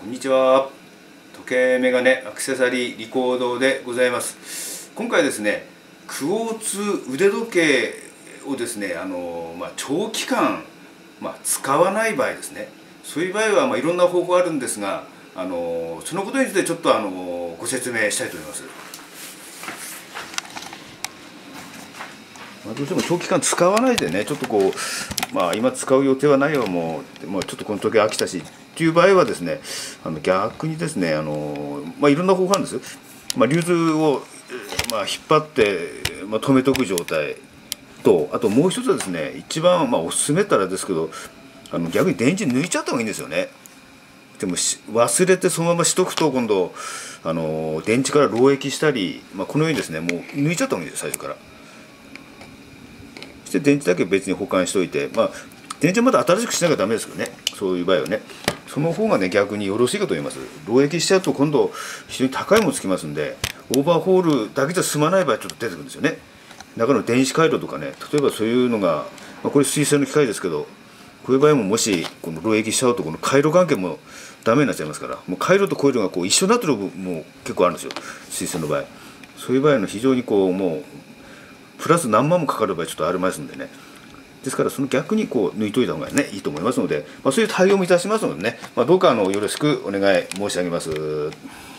こんにちは。時計メガネアクセサリーリコードでございます。今回ですね、クォーツ腕時計をですね、長期間、使わない場合ですね、そういう場合はいろんな方法あるんですが、そのことについてちょっとご説明したいと思います。どうしても長期間使わないでね、ちょっと今使う予定はないわ、もうちょっとこの時計飽きたしっていう場合はですね、逆にですね、いろんな方法あるんです。流通を、引っ張って、止めとく状態と、あともう一つはですね、一番おすすめったらですけど、逆に電池抜いちゃった方がいいんですよね。でも忘れてそのまましとくと今度電池から漏液したり、このようにですね、もう抜いちゃった方がいいです、最初から。そして電池だけ別に保管しておいて、電池はまだ新しくしなきゃダメですけどね、そういう場合はね、その方がね逆によろしいかと思います。漏液しちゃうと今度非常に高いものつきますんで、オーバーホールだけじゃ済まない場合ちょっと出てくるんですよね。中の電子回路とかね、例えばそういうのが、これ水性の機械ですけど、こういう場合ももしこの漏液しちゃうとこの回路関係もダメになっちゃいますから、もう回路とコイルが一緒になってる部分も結構あるんですよ、水性の場合。そういう場合の非常にもうプラス何万もかかる場合ちょっとありますんでね。ですからその逆に抜いといた方がねいいと思いますので、そういう対応もいたしますのでね、どうかよろしくお願い申し上げます。